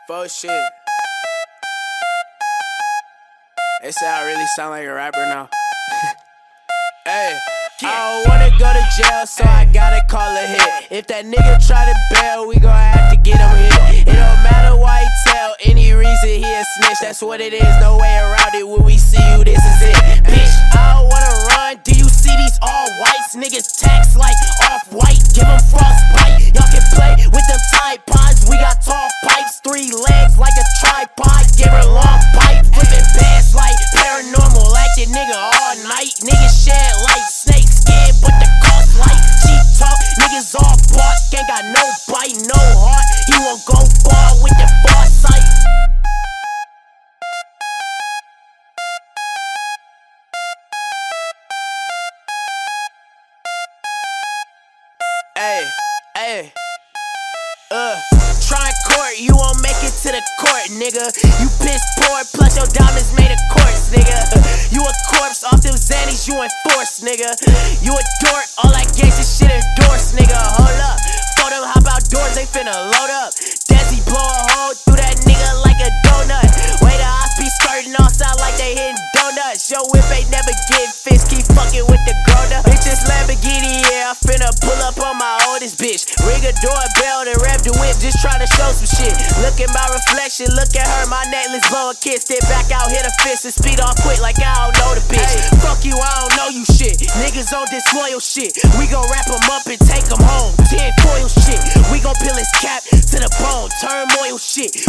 Fuck shit. They say I really sound like a rapper now. Hey, I don't wanna go to jail, so I gotta call a hit. If that nigga try to bail, we gon' have to get him hit. It don't matter why he tell, any reason he a snitch. That's what it is, no way around it. When we see you, this is it. Bitch, I don't wanna run. Do you see these all whites? Niggas tax like off-white, give them frostbite. Y'all can play with them Tide Pods. We got tall pipes, 3 legs like a tripod. Give her long pipe, flipping pants like paranormal. Acting nigga all night. Niggas shed like snake skin, but the cost like cheap talk. Niggas all bark, ain't got no bite, no heart. He won't go far with the foresight. Hey, try court, you won't make it to the court, nigga. You piss poor, plus your diamonds made of quartz, nigga. You a corpse off them Xannies, you enforced, nigga. You a dork, all that gangsta shit endorsed, nigga. Hold up, for them hop outdoors, they finna load up. Desi blow a hole through that nigga like a donut. Way the ops be skirting all sound like they hitting donuts. Your whip ain't never getting fixed, keep fucking with the grown up. Bitch, this Lamborghini, yeah, I finna pull up on my oldest bitch. Ring a doorbell, then rev the whip, just try to show some shit. Look at my reflection, look at her, my necklace, blow a kiss. Step back out, hit a fist, and speed off quick like I don't know the bitch. Hey, fuck you, I don't know you shit. Niggas on disloyal shit. We gon' wrap him up and take him home. 10 foil shit. We gon' peel his cap to the bone. Turmoil shit.